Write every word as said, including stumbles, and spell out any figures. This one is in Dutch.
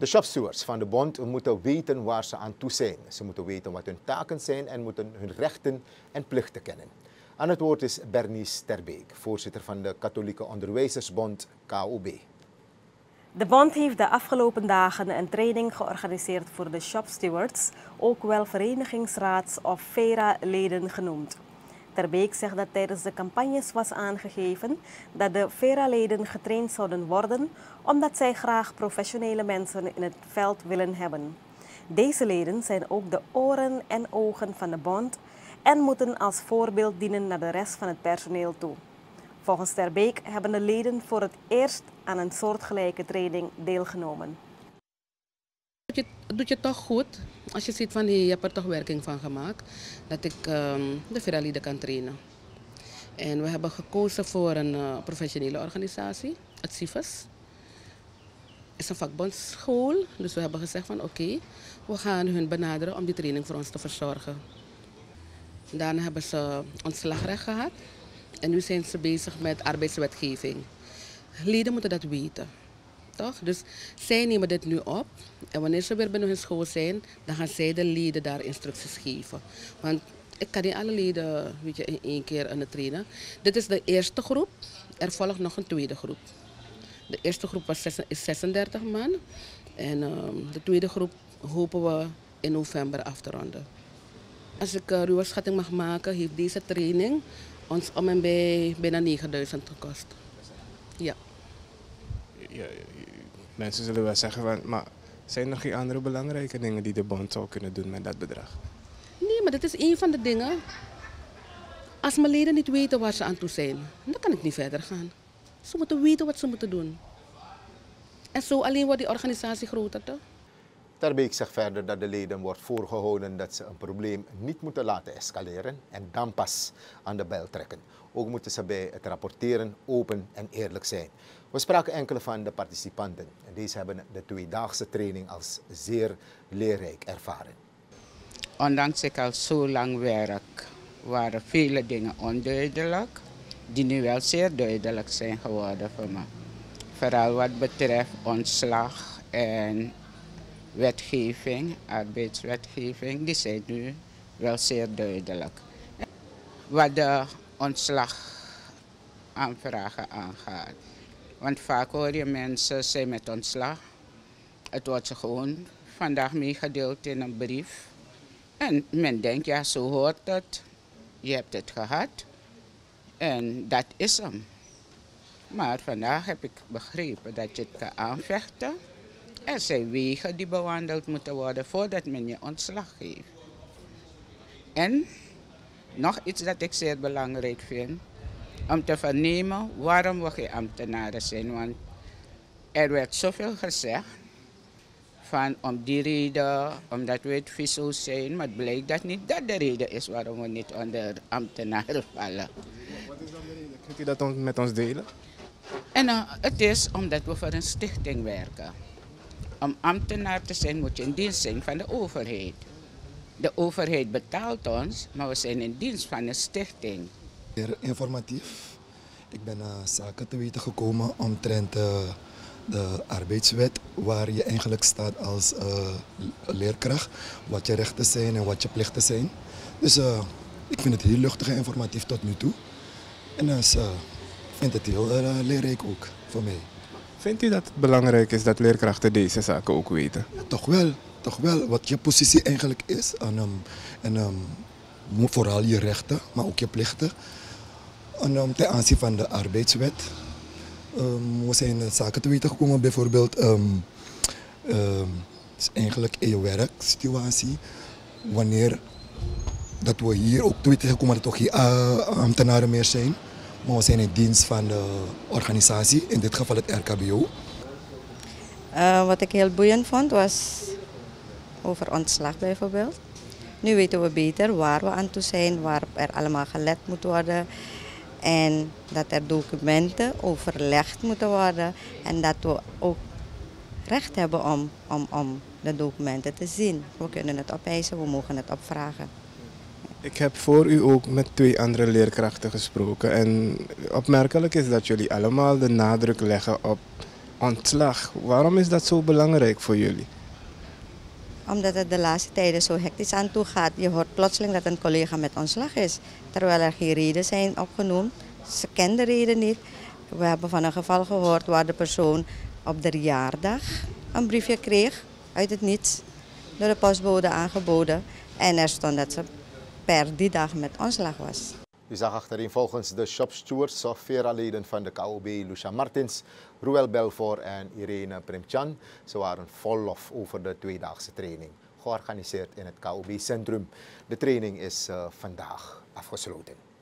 De shopstewards van de bond moeten weten waar ze aan toe zijn. Ze moeten weten wat hun taken zijn en moeten hun rechten en plichten kennen. Aan het woord is Bernice Terbeek, voorzitter van de Katholieke Onderwijzersbond K O B. De bond heeft de afgelopen dagen een training georganiseerd voor de shopstewards, ook wel verenigingsraads- of VERA-leden genoemd. Terbeek zegt dat tijdens de campagnes was aangegeven dat de VERA-leden getraind zouden worden, omdat zij graag professionele mensen in het veld willen hebben. Deze leden zijn ook de oren en ogen van de bond en moeten als voorbeeld dienen naar de rest van het personeel toe. Volgens Terbeek hebben de leden voor het eerst aan een soortgelijke training deelgenomen. Het doet je toch goed als je ziet van hey, je hebt er toch werking van gemaakt dat ik um, de VERA-leden kan trainen. En we hebben gekozen voor een uh, professionele organisatie, het C I V E S. Het is een vakbondschool, dus we hebben gezegd van oké, okay, we gaan hun benaderen om die training voor ons te verzorgen. Daarna hebben ze ontslagrecht gehad en nu zijn ze bezig met arbeidswetgeving. Leden moeten dat weten. Toch? Dus zij nemen dit nu op en wanneer ze weer binnen hun school zijn, dan gaan zij de leden daar instructies geven. Want ik kan niet alle leden weet je, in één keer aan het trainen. Dit is de eerste groep, er volgt nog een tweede groep. De eerste groep was is zesendertig man en uh, de tweede groep hopen we in november af te ronden. Als ik een ruwe schatting mag maken, heeft deze training ons om en bij bijna negenduizend gekost. Ja. Ja, mensen zullen wel zeggen, van, maar zijn er geen andere belangrijke dingen die de bond zou kunnen doen met dat bedrag? Nee, maar dat is één van de dingen. Als mijn leden niet weten waar ze aan toe zijn, dan kan ik niet verder gaan. Ze moeten weten wat ze moeten doen. En zo alleen wordt die organisatie groter, toch? Terbeek zegt verder dat de leden wordt voorgehouden dat ze een probleem niet moeten laten escaleren en dan pas aan de bel trekken. Ook moeten ze bij het rapporteren open en eerlijk zijn. We spraken enkele van de participanten en deze hebben de tweedaagse training als zeer leerrijk ervaren. Ondanks ik al zo lang werk, waren vele dingen onduidelijk, die nu wel zeer duidelijk zijn geworden voor me. Vooral wat betreft ontslag en wetgeving, arbeidswetgeving, die zijn nu wel zeer duidelijk. Wat de ontslagaanvragen aangaat. Want vaak hoor je mensen zijn met ontslag. Het wordt ze gewoon vandaag meegedeeld in een brief. En men denkt, ja, zo hoort het. Je hebt het gehad. En dat is hem. Maar vandaag heb ik begrepen dat je het kan aanvechten. Er zijn wegen die bewandeld moeten worden voordat men je ontslag geeft. En nog iets dat ik zeer belangrijk vind, om te vernemen waarom we geen ambtenaren zijn. Want er werd zoveel gezegd van om die reden, omdat we het viso zijn, maar het blijkt dat niet dat de reden is waarom we niet onder ambtenaren vallen. Wat is dan de reden? Kunt u dat met ons delen? En uh, het is omdat we voor een stichting werken. Om ambtenaar te zijn moet je in dienst zijn van de overheid. De overheid betaalt ons, maar we zijn in dienst van een stichting. Zeer informatief. Ik ben uh, zaken te weten gekomen omtrent uh, de arbeidswet, waar je eigenlijk staat als uh, leerkracht, wat je rechten zijn en wat je plichten zijn. Dus uh, ik vind het heel luchtig en informatief tot nu toe. En dus, uh, ik vind het heel uh, leerrijk ook voor mij. Vindt u dat het belangrijk is dat leerkrachten deze zaken ook weten? Ja, toch wel, toch wel. Wat je positie eigenlijk is. En, um, en um, vooral je rechten, maar ook je plichten. En, um, ten aanzien van de arbeidswet. Um, we zijn zaken te weten gekomen, bijvoorbeeld um, um, is eigenlijk in je werksituatie. Wanneer dat we hier ook te weten gekomen dat we geen uh, ambtenaren meer zijn. Maar we zijn in dienst van de organisatie, in dit geval het R K B O. Uh, wat ik heel boeiend vond was over ontslag bijvoorbeeld. Nu weten we beter waar we aan toe zijn, waar er allemaal gelet moet worden. En dat er documenten overlegd moeten worden. En dat we ook recht hebben om, om, om de documenten te zien. We kunnen het opeisen, we mogen het opvragen. Ik heb voor u ook met twee andere leerkrachten gesproken. En opmerkelijk is dat jullie allemaal de nadruk leggen op ontslag. Waarom is dat zo belangrijk voor jullie? Omdat het de laatste tijden zo hectisch aan toe gaat. Je hoort plotseling dat een collega met ontslag is. Terwijl er geen reden zijn opgenoemd. Ze kennen de reden niet. We hebben van een geval gehoord waar de persoon op de verjaardag een briefje kreeg. Uit het niets. Door de postbode aangeboden. En er stond dat ze per die dag met ontslag was. U zag achterin volgens de shopstewards of Vera-leden van de K O B Lucia Martins, Ruel Belfort en Irene Primchan. Ze waren vol lof over de tweedaagse training, georganiseerd in het K O B Centrum. De training is uh, vandaag afgesloten.